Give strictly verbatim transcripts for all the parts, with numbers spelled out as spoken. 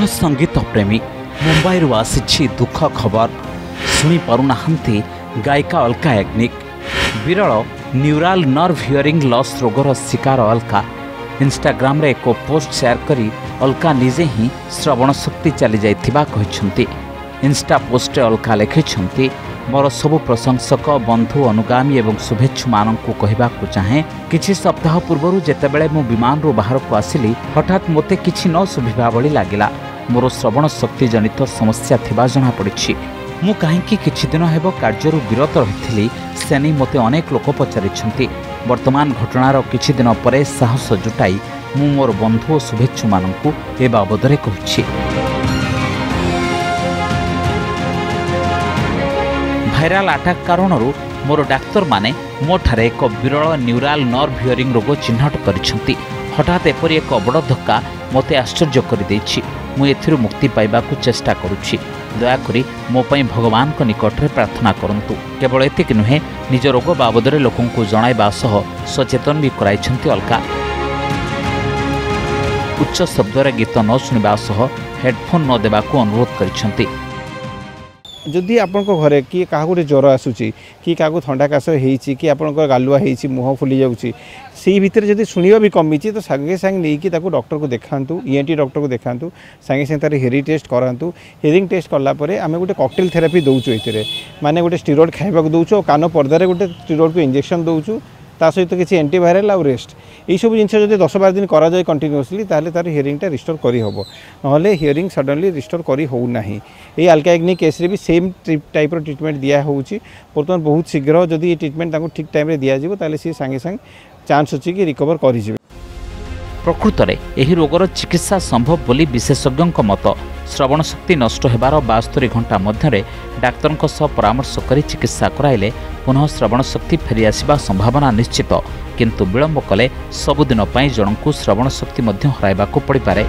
प्रिय संगीत प्रेमी मुंबई आसी दुख खबर शुणी पारुना गायिका अलका याग्निक विरल न्यूराल नर्व हियरिंग लॉस रोगर शिकार अलका इंस्टाग्राम रे एक पोस्ट शेयर करी अलका निजे ही श्रवण शक्ति चली जाइथिबा कहिसंती। इंस्टा पोस्ट अलका लिखिसंती मोर सबु प्रशंसक बंधु अनुगामी एवं शुभेच्छु माननकु कहिबाकु चाहे किछि सप्ताह पूर्वरु जेतेबेले मु विमान रो बाहर को आसिली हठात मोते किछि न सुभिबा बळी लागिला। मोर श्रवण शक्ति जनित समस्या थिबा जणा पड़िछि। मु काहेकि किछि दिन हेबो कार्यरु विरत रहिथिली सेनी मोते अनेक लोक पचारिछंती। वर्तमान घटनार किछि दिन परे साहस जुटाई मु मोर बंधु और शुभेच्छु माननकु ए बाबदरे कहिछि। भाइराल अटैक कारणरू मोर डाक्तर माने मोठारे एक विरल न्यूराल नर्व हियरिंग रोग चिन्हट करिसंती। हठात एपरि एक बड़ धक्का मते आश्चर्य करि दैछि। मु एथिरु मुक्ति पाइबाकु चेष्टा करुछि। दयाकरी मो पई भगवान को निकट रे प्रार्थना करंतु। केवल एतिक नुहे निज रोग बाबदरे लोकंकु जणाइबा सह सचेतन भी कराइछंती अलका। उच्च शब्दरे गीत न सुनिबा सह हेडफोन न देबाकु अनुरोध करिछंती। जदि आपण घरे कि क्या गोटे ज्वर आसूची कि क्या थंडा काश होती कि आप गालुआ होती मुह फुली जाऊँगी से भितर जब शुणा भी कमी तो सागे सांगे नहीं डॉक्टर को देखातु ईएनटी डॉक्टर को देखातु सांगे सांगे तार हेयरिंग टेस्ट करातु। हेयरिंग टेस्ट कलापर आम गोटे कॉकटेल थेरापी दौचु ये माने गोटे स्टीरोड खाइबा दौचु और कान पर्दार गोटे स्टीरोड को इंजेक्शन दौचु ता सहित किसी एंटीवायरल आउ रेस्ट यही सब जिन जब दस बार दिन करा जाए कंटिन्यूअसली ताले तार हियरिंगटा रिस्टोर करी हबो नहले हियरिंग सडनली रिस्टोर करी हो नाही। ये अलका याग्निक केस रे भी सेम टाइप रो ट्रीटमेंट दिया होउची। बर्तमान बहुत शीघ्र जदि ये ट्रीटमेंट ताको ठीक टाइम रे दिया जिवो ताले सी संगे संग चांस अछि कि रिकवर करि जिवो। प्रकृत में यह रोगर चिकित्सा संभव बोली विशेषज्ञों मत। श्रवण शक्ति नष्ट होबार बास्तरी घंटा मध्य डाक्तर परामर्श कर चिकित्सा कराइले पुनः श्रवण शक्ति फेरी आसिबा संभावना निश्चित, किंतु विलंब कले सबुदिन पई जनकु श्रवण शक्ति मध्य हराइबाकु पड़ी पारे।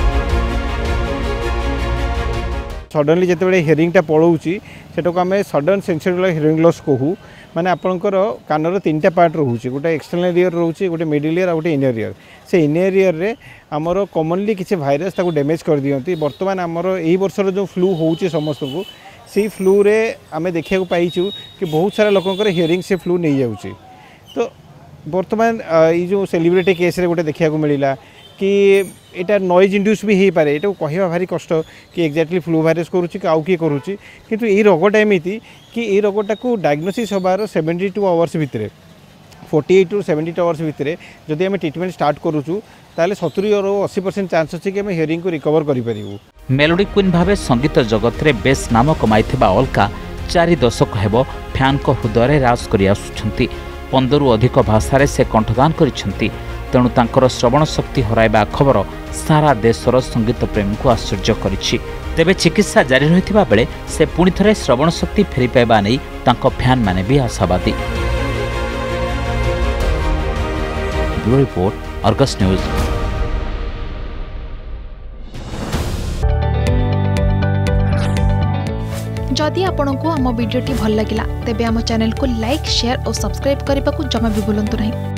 सडनली जिते हियरिंगटा पलाऊँगी सेटा को आम सडन सेंसोरियल हियरिंग लॉस कहू। माने आपणकर कानर तीन टा पार्ट रोचे गोटे एक्सटर्नल ईयर रोचे गोटे मिडिल ईयर और गोटे इनर ईयर। से इनर ईयर रे आमर कॉमनली किसी भाइरस ताको डैमेज कर दियंती। वर्तमान आमर एही वर्षर जो फ्लू होउची समस्त को सी फ्लू रे आमे देखिया को पाइछु कि बहुत सारा लोकंकर हियरिंग से फ्लू नहीं जाउची। तो वर्तमान ये जो सेलिब्रिटी केस रे गोटे देखिया को मिलिला कि एटा नॉइज इंड्यूस भी हो पारे। एटा कहवा भारी कष्ट कि एक्जाक्टली फ्लू भाइरस करुच्ची आउ किए करुच्ची, किंतु ये रोगटा एमती कि ये रोगटा को डायग्नोसिस होबार सेवेंटी टू आवर्स भितर forty eight to seventy two hours भितर जदि आम ट्रीटमेंट स्टार्ट करूँ ताले सत्तरी और अस्सी परसेंट चांस अच्छे कि हियरिंग को रिकवर करूँ। मेलोडी क्वीन भावे संगीत जगत रे बेस नाम कमाइथिबा अलका चारि दशक हेबो फैन को हृदय राज करि आसुछंती। पंदरु अधिक भाषा से कंठदान करिछंती। तेणु तांकर श्रवण शक्ति हराइबा खबर सारा देशर संगीत प्रेमी को आश्चर्य करिछि। तेबे चिकित्सा जारी रहिथिबा बेले से पुणी थरे श्रवण शक्ति फेरी पाइबा नै तांको फैन माने भी आशावादी। Bureau report Argus news. जदि आपंक आम भिडी भल लगा तेब आम चैनल को लाइक शेयर और सब्सक्राइब करने को जमा भी भूलु नहीं।